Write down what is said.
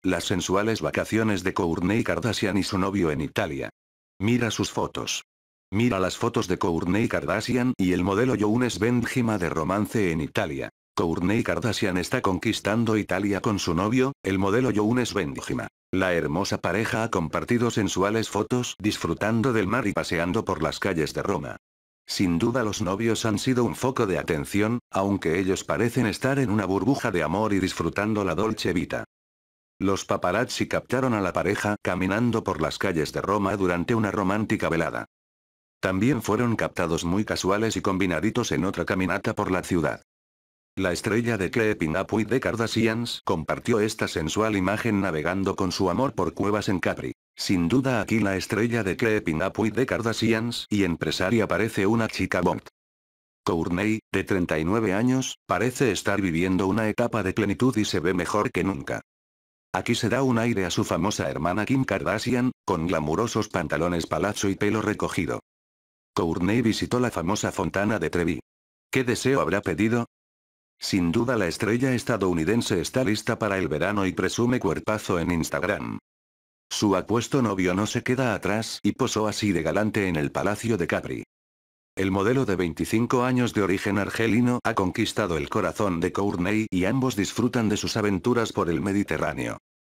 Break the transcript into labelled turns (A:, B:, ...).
A: Las sensuales vacaciones de Kourtney Kardashian y su novio en Italia. Mira sus fotos. Mira las fotos de Kourtney Kardashian y el modelo Younes Benjima de romance en Italia. Kourtney Kardashian está conquistando Italia con su novio, el modelo Younes Benjima. La hermosa pareja ha compartido sensuales fotos disfrutando del mar y paseando por las calles de Roma. Sin duda los novios han sido un foco de atención, aunque ellos parecen estar en una burbuja de amor y disfrutando la Dolce Vita. Los paparazzi captaron a la pareja caminando por las calles de Roma durante una romántica velada. También fueron captados muy casuales y combinaditos en otra caminata por la ciudad. La estrella de Keeping Up with the Kardashians compartió esta sensual imagen navegando con su amor por cuevas en Capri. Sin duda aquí la estrella de Keeping Up with the Kardashians y empresaria parece una chica Bond. Kourtney, de 39 años, parece estar viviendo una etapa de plenitud y se ve mejor que nunca. Aquí se da un aire a su famosa hermana Kim Kardashian, con glamurosos pantalones palazzo y pelo recogido. Kourtney visitó la famosa fontana de Trevi. ¿Qué deseo habrá pedido? Sin duda la estrella estadounidense está lista para el verano y presume cuerpazo en Instagram. Su apuesto novio no se queda atrás y posó así de galante en el Palacio de Capri. El modelo de 25 años de origen argelino ha conquistado el corazón de Kourtney y ambos disfrutan de sus aventuras por el Mediterráneo.